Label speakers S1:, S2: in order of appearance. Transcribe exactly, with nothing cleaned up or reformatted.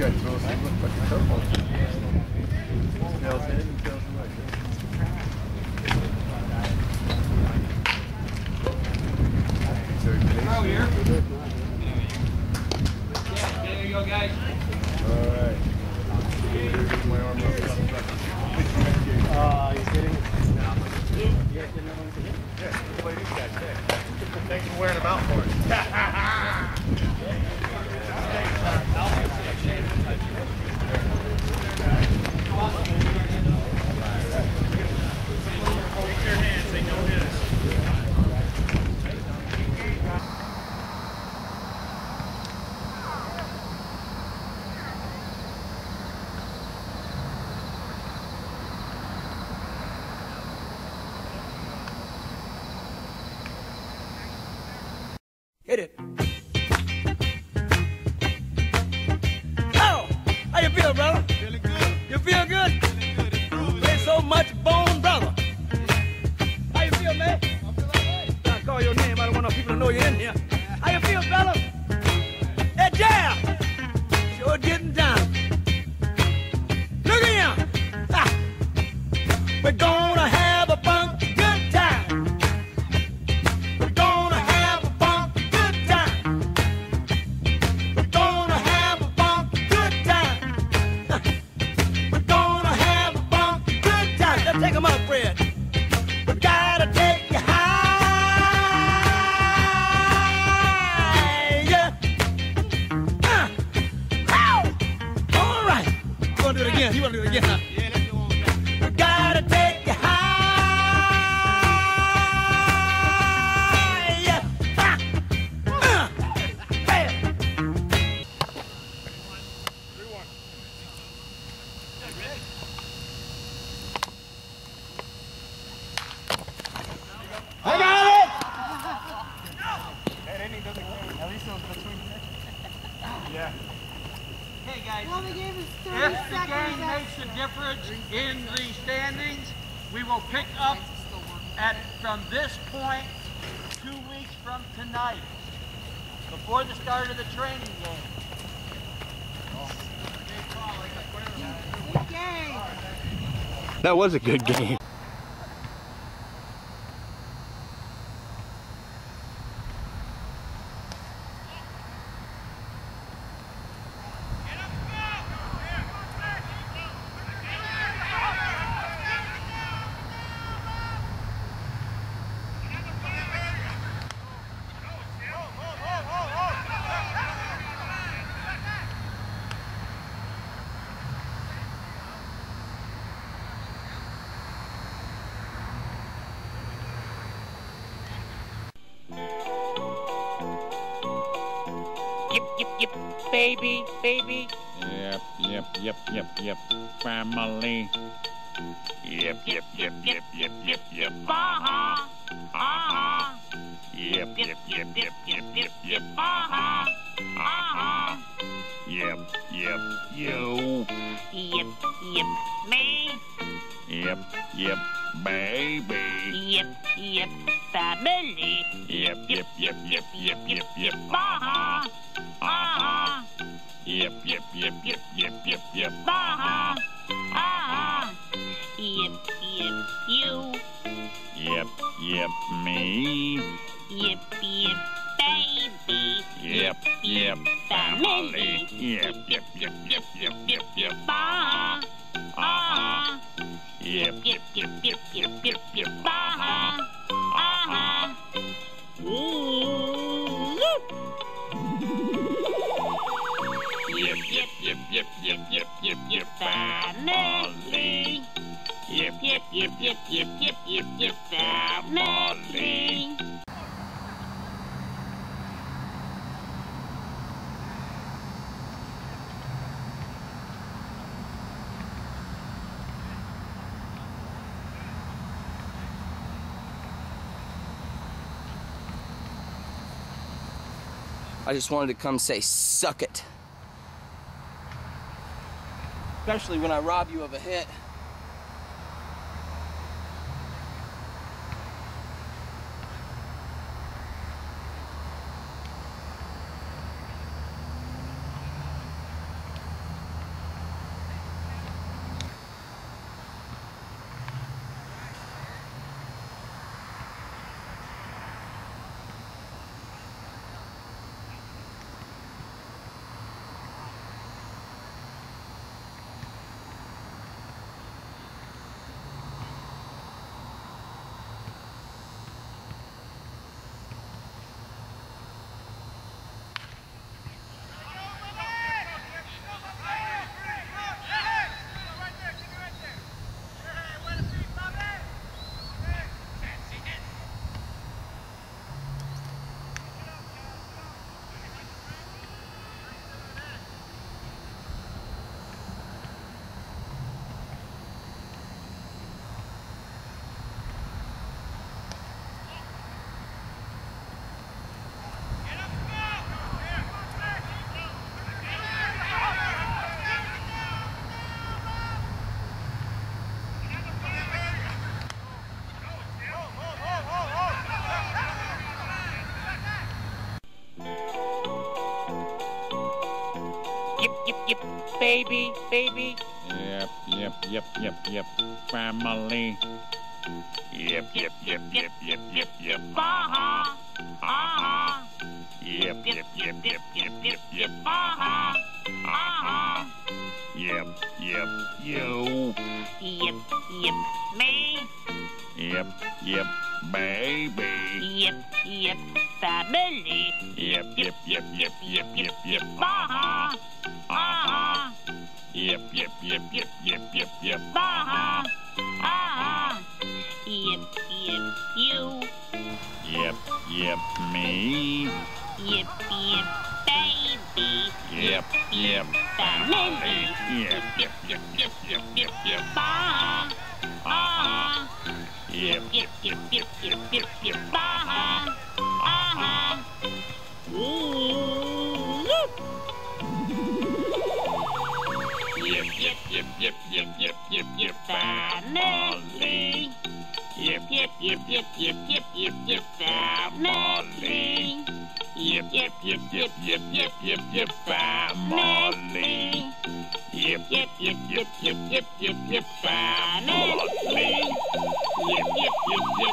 S1: got to look like a turtle. Tails in and tails away.
S2: Throw here. Yeah, there you go, guys.
S1: All right. My arm up.
S3: Uh, you kidding?
S1: No.
S3: You guys didn't know when to hit?
S1: Yeah, we'll play these guys. Yeah. Thanks for wearing them out for us. Take their hands, they don't hit us.
S4: Hit it. Oh, how you feel, brother?
S5: Feeling good.
S4: You feel good?
S5: Feeling good. Improving.
S4: Play so much bone, brother. How you feel, man?
S5: I feel all right.
S4: I call your name. I don't want no people to know you're in here. How you feel, brother? Hey, Jam! Sure getting down. Look at him. Ah. We're gonna have a funky good time. We're gonna have a funky good time. We're gonna have a funky good time. We're gonna have a funky good time. Let's take 'em up, Fred. We gotta take you high. Yeah. Uh. Ow. All right. You wanna do it again? You wanna do it again, huh?
S5: Yeah, let's do one more time.
S4: We gotta take you high. Yeah. Ah. Uh. Bam.
S3: I got it!
S1: That inning doesn't count. At least it was between the Yeah.
S2: Hey, guys.
S6: Well, they gave us thirty
S2: If the
S6: seconds.
S2: game
S6: left.
S2: makes a difference in the standings, we will pick up at from this point two weeks from tonight, before the start of the training game.
S6: Good game.
S3: That was a good game.
S7: Yip, yip, yip, baby, baby.
S8: Yep, yep, yep, yep, yep. Family. Yep, yep, yep, yep, yep, yep, yep.
S7: Uh-huh, uh-huh.
S8: Yep, yep, yep, yep, yep, yep, yep.
S7: Uh-huh, uh-huh.
S8: Yep, yep, you.
S7: Yip, yip, me.
S8: Yep, yep, baby.
S7: Yip, yip, family.
S8: Yep, yep, yep, yep, yep, yep, yep.
S7: Uh-huh, uh-huh.
S8: Yep, yep, yep, yep, yep, yep, yep.
S7: Uh-huh, uh-huh. Yip, yip, you.
S8: Yep, yep, me.
S7: Yip, yip, baby.
S8: Yep, yep, family. Yep, yep, yep, yep, yep, yep, yep.
S7: Uh-huh, uh-huh.
S8: Yep,
S7: Yip, yip, yip, yip, yip, yip. Uh-huh, uh-huh. Ooh, yip.
S8: yep, yep, yep, yep, yep, yep, yep, yep, family. Yep,
S7: Yip, yip, yip, yip, yip, yip, yip, family.
S4: I just wanted to come say, suck it. Especially when I rob you of a hit.
S7: yip, yip, yip, baby, baby.
S8: Yep, yep, yep, yep, yep. Family. Yep, yep, yep, yep, yep, yep, yep.
S7: Uh-huh, uh-huh,
S8: Yep, yep, yep, yep, yep, yep, yep.
S7: uh-huh, uh-huh.
S8: Yep, yep, you.
S7: Yip, yip, me.
S8: Yep, yep, baby.
S7: Yip, yip, family.
S8: Yep, yep, yep, yep, yep, yep, yep.
S7: Uh-huh, uh-huh,
S8: Yep, yep, yep, yep, yep, yep, yep.
S7: uh-huh, uh-huh. Yip, yip, you.
S8: Yep, yep, me.
S7: Yip, yip, baby.
S8: Yep, yep,
S7: family.
S8: Yep, yep, yep, yep, yep, yep, yep.
S7: Uh-huh, uh-huh.
S8: Yep,
S7: Yip, yip, yip, yip, yip, yip. Uh-huh, uh-huh. Ooh, yip.
S8: yep, yep, yep, yep, yep, yep, yep, yep.
S7: Family.
S8: Yep,
S7: Yip, yip, yip, yip, yip, yip, yip, family.
S8: Yep, yep, yep, yep, yep, yep, yep, yep. Family. Yep,
S7: Yip, yip, yip, yip, yip, yip, yip, family.
S8: Yep, yep, yep,